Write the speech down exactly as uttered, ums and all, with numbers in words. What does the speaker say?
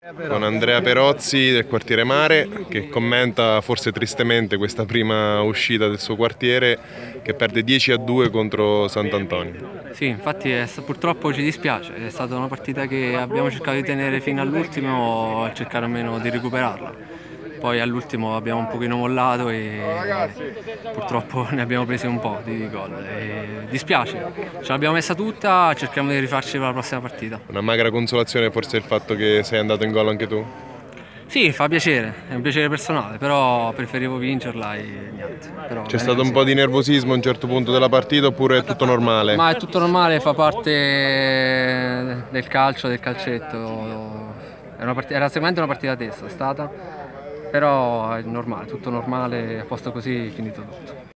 Con Andrea Perozzi del quartiere Mare, che commenta forse tristemente questa prima uscita del suo quartiere che perde dieci a due contro Sant'Antonio. Sì, infatti è, purtroppo ci dispiace, è stata una partita che abbiamo cercato di tenere fino all'ultimo e cercare almeno di recuperarla. Poi all'ultimo abbiamo un pochino mollato e purtroppo ne abbiamo presi un po' di gol. E dispiace, ce l'abbiamo messa tutta, cerchiamo di rifarci per la prossima partita. Una magra consolazione forse il fatto che sei andato in gol anche tu? Sì, fa piacere, è un piacere personale, però preferivo vincerla e niente. C'è stato un po' di nervosismo a un certo punto della partita oppure è tutto normale? Ma è tutto normale, fa parte del calcio, del calcetto. È una partita, era sicuramente una partita a testa, è stata, però è normale, tutto normale, a posto così, finito tutto.